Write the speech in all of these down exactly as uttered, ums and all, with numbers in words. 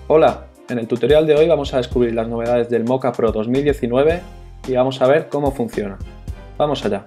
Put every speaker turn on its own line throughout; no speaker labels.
Hola, en el tutorial de hoy vamos a descubrir las novedades del Mocha Pro dos mil diecinueve y vamos a ver cómo funciona. ¡Vamos allá!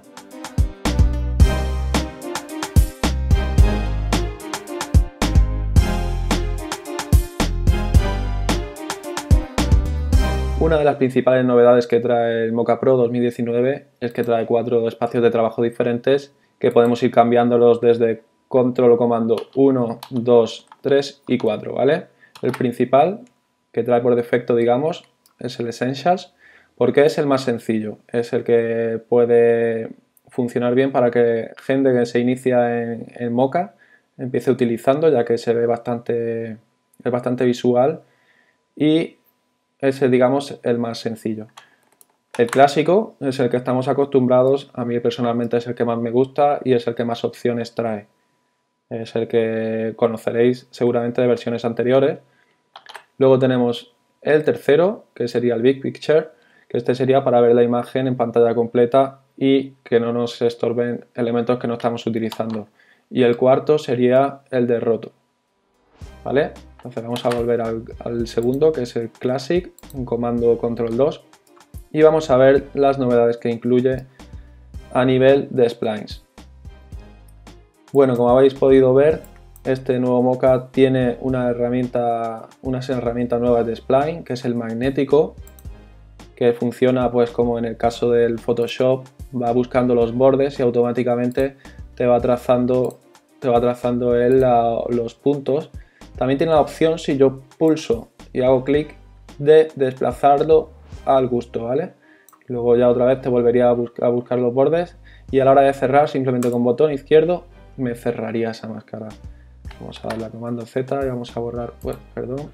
Una de las principales novedades que trae el Mocha Pro dos mil diecinueve es que trae cuatro espacios de trabajo diferentes que podemos ir cambiándolos desde control o comando uno, dos, tres y cuatro, ¿vale? El principal, que trae por defecto, digamos, es el Essentials, porque es el más sencillo, es el que puede funcionar bien para que gente que se inicia en, en Mocha empiece utilizando, ya que se ve bastante, es bastante visual y es, digamos, el más sencillo. El clásico es el que estamos acostumbrados, a mí personalmente es el que más me gusta y es el que más opciones trae. Es el que conoceréis seguramente de versiones anteriores. Luego tenemos el tercero, que sería el Big Picture, que este sería para ver la imagen en pantalla completa y que no nos estorben elementos que no estamos utilizando. Y el cuarto sería el de roto, ¿vale? Entonces vamos a volver al, al segundo, que es el Classic, un comando control dos, y vamos a ver las novedades que incluye a nivel de splines. Bueno, como habéis podido ver, este nuevo Mocha tiene una herramienta, unas herramientas nuevas de spline, que es el magnético, que funciona pues como en el caso del Photoshop, va buscando los bordes y automáticamente te va trazando, te va trazando él la, los puntos. También tiene la opción, si yo pulso y hago clic, de desplazarlo al gusto, ¿vale? Luego ya otra vez te volvería a, bus a buscar los bordes y a la hora de cerrar, simplemente con botón izquierdo me cerraría esa máscara. Vamos a darle a comando Z y vamos a borrar, bueno, perdón,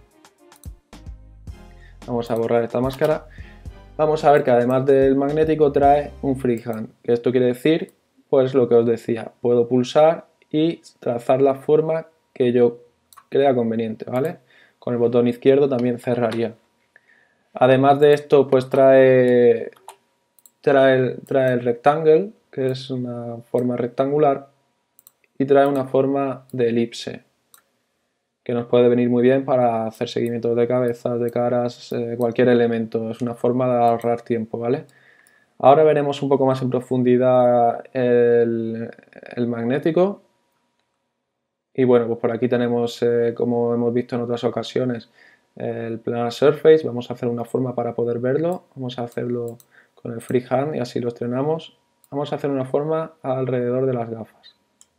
vamos a borrar esta máscara. Vamos a ver que además del magnético trae un freehand, que esto quiere decir, pues lo que os decía, puedo pulsar y trazar la forma que yo crea conveniente, ¿vale? Con el botón izquierdo también cerraría. Además de esto, pues trae, trae, trae el rectangle, que es una forma rectangular, y trae una forma de elipse, que nos puede venir muy bien para hacer seguimientos de cabezas, de caras, eh, cualquier elemento. Es una forma de ahorrar tiempo, ¿vale? Ahora veremos un poco más en profundidad el, el magnético. Y bueno, pues por aquí tenemos, eh, como hemos visto en otras ocasiones, el planar surface. Vamos a hacer una forma para poder verlo. Vamos a hacerlo con el freehand y así lo estrenamos. Vamos a hacer una forma alrededor de las gafas.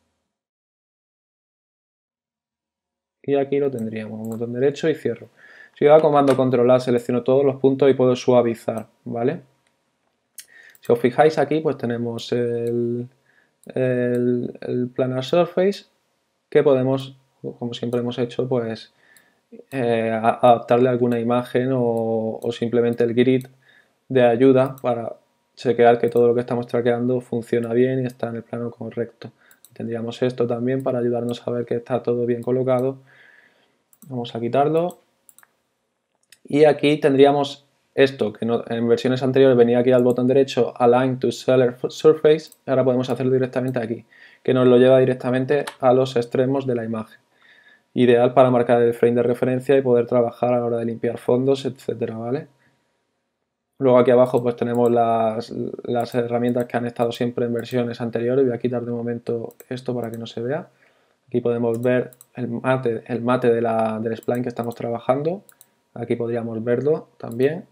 Y aquí lo tendríamos, un botón derecho y cierro. Si yo hago comando control A, selecciono todos los puntos y puedo suavizar, ¿vale? Si os fijáis aquí, pues tenemos el, el, el planar surface, que podemos, como siempre hemos hecho, pues eh, adaptarle alguna imagen o, o simplemente el grid de ayuda para chequear que todo lo que estamos traqueando funciona bien y está en el plano correcto. Tendríamos esto también para ayudarnos a ver que está todo bien colocado. Vamos a quitarlo. Y aquí tendríamos esto, que no, en versiones anteriores venía aquí al botón derecho, Align to Seller Surface. Ahora podemos hacerlo directamente aquí, que nos lo lleva directamente a los extremos de la imagen. Ideal para marcar el frame de referencia y poder trabajar a la hora de limpiar fondos, etcétera, ¿vale? Luego aquí abajo pues tenemos las, las herramientas que han estado siempre en versiones anteriores. Voy a quitar de momento esto para que no se vea. Aquí podemos ver el mate, el mate de la, del spline que estamos trabajando. Aquí podríamos verlo también.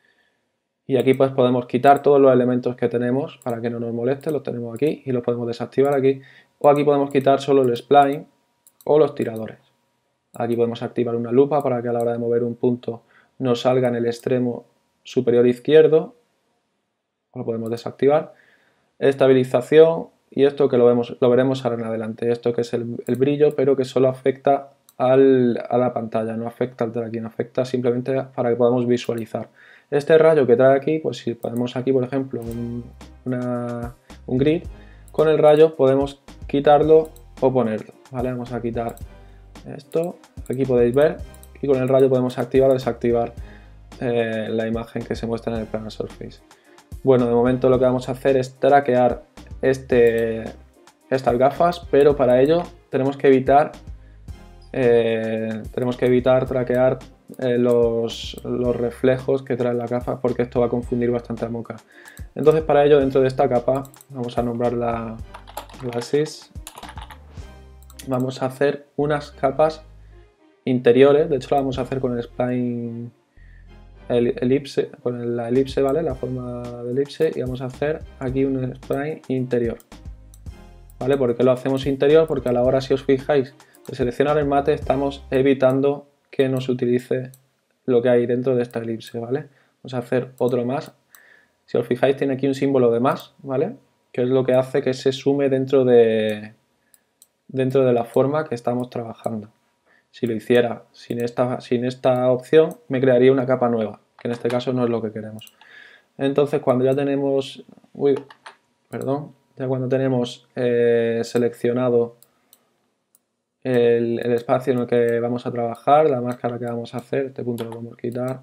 Y aquí pues podemos quitar todos los elementos que tenemos para que no nos moleste. Los tenemos aquí y los podemos desactivar aquí. O aquí podemos quitar solo el spline o los tiradores. Aquí podemos activar una lupa para que a la hora de mover un punto nos salga en el extremo superior izquierdo, lo podemos desactivar. Estabilización, y esto que lo, vemos, lo veremos ahora en adelante, esto que es el, el brillo, pero que solo afecta al, a la pantalla, no afecta al tracking, afecta simplemente para que podamos visualizar. Este rayo que trae aquí, pues si ponemos aquí por ejemplo un, una, un grid, con el rayo podemos quitarlo o ponerlo, ¿vale? Vamos a quitar esto, aquí podéis ver, y con el rayo podemos activar o desactivar Eh, la imagen que se muestra en el planar surface. Bueno, de momento lo que vamos a hacer es traquear este, estas gafas, pero para ello tenemos que evitar eh, tenemos que evitar traquear eh, los, los reflejos que trae la gafa, porque esto va a confundir bastante a Mocha. Entonces, para ello, dentro de esta capa, vamos a nombrarla Glasses. Vamos a hacer unas capas interiores, de hecho la vamos a hacer con el spline el, elipse, con la elipse, ¿vale? La forma de elipse, y vamos a hacer aquí un spline interior, ¿vale? ¿Por qué lo hacemos interior? Porque a la hora, si os fijáis, de seleccionar el mate, estamos evitando que nos utilice lo que hay dentro de esta elipse, ¿vale? Vamos a hacer otro más. Si os fijáis, tiene aquí un símbolo de más, ¿vale? Que es lo que hace que se sume dentro de, dentro de la forma que estamos trabajando. Si lo hiciera sin esta, sin esta opción, me crearía una capa nueva, que en este caso no es lo que queremos. Entonces, cuando ya tenemos, uy, perdón, ya cuando tenemos eh, seleccionado el, el espacio en el que vamos a trabajar, la máscara que vamos a hacer, este punto lo podemos quitar,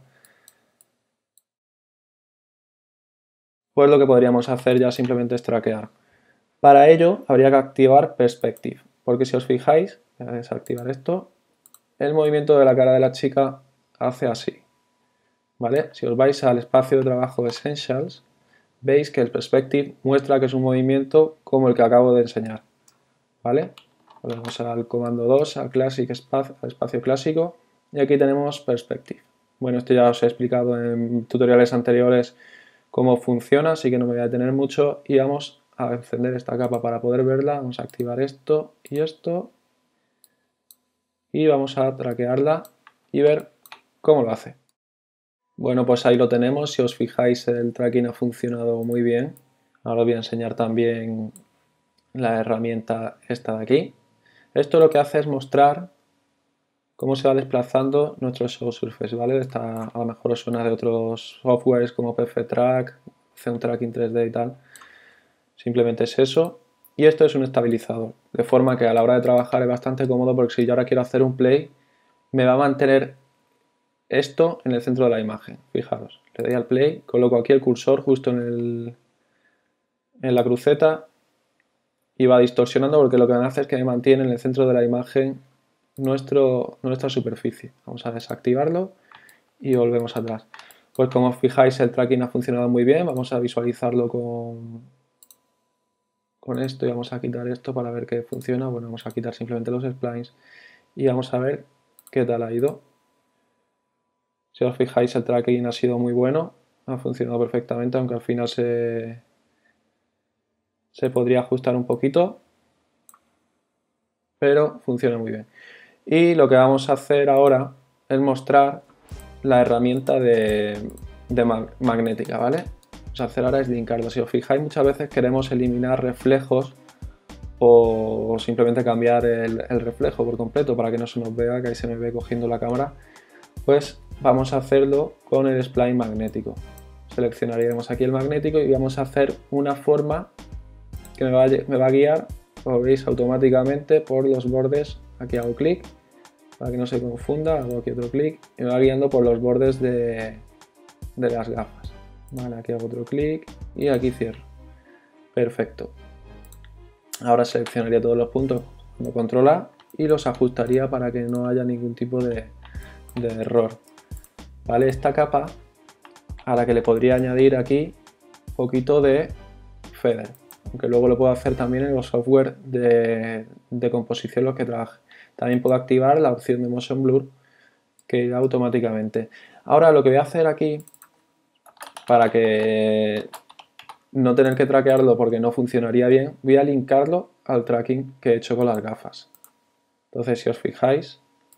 pues lo que podríamos hacer ya simplemente es traquear. Para ello habría que activar Perspective, porque si os fijáis, voy a desactivar esto, el movimiento de la cara de la chica hace así, ¿vale? Si os vais al espacio de trabajo de Essentials, veis que el Perspective muestra que es un movimiento como el que acabo de enseñar, ¿vale? Volvemos al comando dos, al Classic espacio, al espacio clásico, y aquí tenemos Perspective. Bueno, esto ya os he explicado en tutoriales anteriores cómo funciona, así que no me voy a detener mucho, y vamos a encender esta capa para poder verla. Vamos a activar esto y esto, y vamos a traquearla y ver cómo lo hace. Bueno, pues ahí lo tenemos. Si os fijáis, el tracking ha funcionado muy bien. Ahora os voy a enseñar también la herramienta esta de aquí. Esto lo que hace es mostrar cómo se va desplazando nuestro Show Surface, ¿vale? Esta, a lo mejor os suena de otros softwares como P F Track, hace un tracking tres D y tal. Simplemente es eso. Y esto es un estabilizador, de forma que a la hora de trabajar es bastante cómodo, porque si yo ahora quiero hacer un play, me va a mantener esto en el centro de la imagen. Fijaros, le doy al play, coloco aquí el cursor justo en, el, en la cruceta y va distorsionando, porque lo que me hace es que me mantiene en el centro de la imagen nuestro, nuestra superficie. Vamos a desactivarlo y volvemos atrás. Pues como os fijáis, el tracking ha funcionado muy bien. Vamos a visualizarlo con, con esto y vamos a quitar esto para ver que funciona. Bueno, vamos a quitar simplemente los splines y vamos a ver qué tal ha ido. Si os fijáis, el tracking ha sido muy bueno, ha funcionado perfectamente, aunque al final se, se podría ajustar un poquito, pero funciona muy bien. Y lo que vamos a hacer ahora es mostrar la herramienta de, de mag magnética, ¿vale? Vamos a hacer ahora es linkarlo. Si os fijáis, muchas veces queremos eliminar reflejos o simplemente cambiar el, el reflejo por completo para que no se nos vea, que ahí se me ve cogiendo la cámara. Pues vamos a hacerlo con el spline magnético. Seleccionaremos aquí el magnético y vamos a hacer una forma que me va a, me va a guiar, como veis, automáticamente por los bordes. Aquí hago clic para que no se confunda, hago aquí otro clic y me va guiando por los bordes de, de las gafas. Vale, aquí hago otro clic y aquí cierro. Perfecto. Ahora seleccionaría todos los puntos con control A y los ajustaría para que no haya ningún tipo de, de error. Vale, esta capa a la que le podría añadir aquí un poquito de feather, aunque luego lo puedo hacer también en los software de, de composición los que trabaje. También puedo activar la opción de motion blur, que irá automáticamente. Ahora lo que voy a hacer aquí, para que no tener que traquearlo porque no funcionaría bien, voy a linkarlo al tracking que he hecho con las gafas. Entonces, si os fijáis,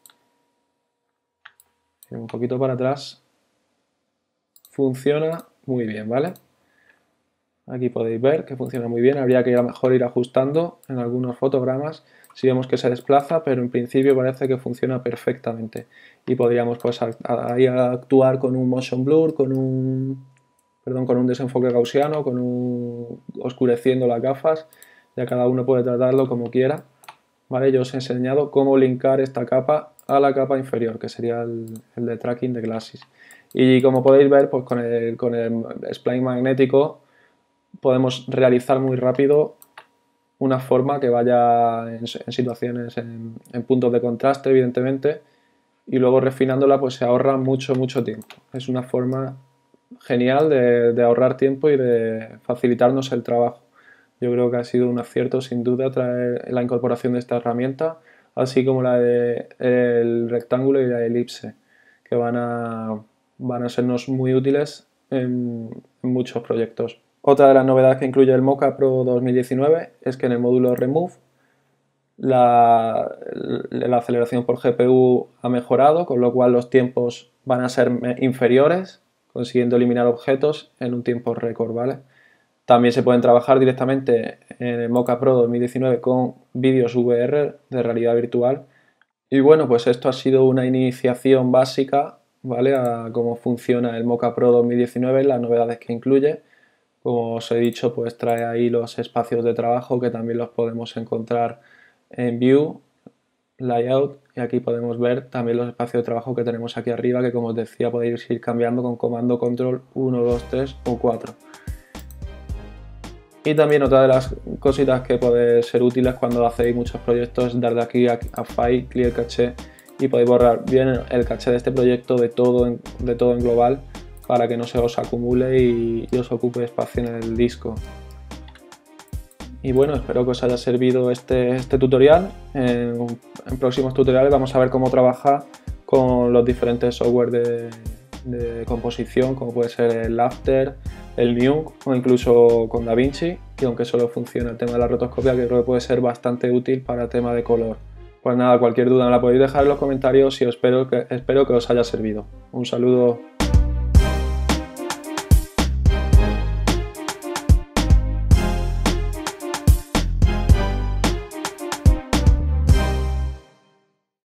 un poquito para atrás, funciona muy bien, ¿vale? Aquí podéis ver que funciona muy bien. Habría que ir a mejor ir ajustando en algunos fotogramas si vemos que se desplaza, pero en principio parece que funciona perfectamente. Y podríamos pues ahí actuar con un motion blur, con un, perdón, con un desenfoque gaussiano, con un oscureciendo las gafas. Ya cada uno puede tratarlo como quiera. ¿Vale? Yo os he enseñado cómo linkar esta capa a la capa inferior, que sería el, el de tracking de Glasses. Y como podéis ver, pues con el, con el spline magnético podemos realizar muy rápido una forma que vaya en, en situaciones, en, en puntos de contraste, evidentemente, y luego refinándola pues se ahorra mucho, mucho tiempo. Es una forma genial de, de ahorrar tiempo y de facilitarnos el trabajo. Yo creo que ha sido un acierto sin duda traer la incorporación de esta herramienta, así como la de el rectángulo y la elipse, que van a, van a sernos muy útiles en, en muchos proyectos. Otra de las novedades que incluye el Mocha Pro dos mil diecinueve es que en el módulo Remove la, la aceleración por G P U ha mejorado, con lo cual los tiempos van a ser inferiores, consiguiendo eliminar objetos en un tiempo récord, ¿vale? También se pueden trabajar directamente en el Mocha Pro dos mil diecinueve con vídeos V R de realidad virtual. Y bueno, pues esto ha sido una iniciación básica, ¿vale? A cómo funciona el Mocha Pro dos mil diecinueve, las novedades que incluye. Como os he dicho, pues trae ahí los espacios de trabajo que también los podemos encontrar en View, Layout, y aquí podemos ver también los espacios de trabajo que tenemos aquí arriba, que como os decía podéis ir cambiando con comando control uno, dos, tres o cuatro. Y también otra de las cositas que puede ser útiles cuando hacéis muchos proyectos es dar de aquí a, a File, Clear Cache, y podéis borrar bien el caché de este proyecto de todo en, de todo en global para que no se os acumule y, y os ocupe espacio en el disco. Y bueno, espero que os haya servido este, este tutorial. En, en próximos tutoriales vamos a ver cómo trabajar con los diferentes software de, de composición, como puede ser el After, el Nuke o incluso con DaVinci, que aunque solo funciona el tema de la rotoscopia, que creo que puede ser bastante útil para el tema de color. Pues nada, cualquier duda me la podéis dejar en los comentarios y espero que, espero que os haya servido. Un saludo.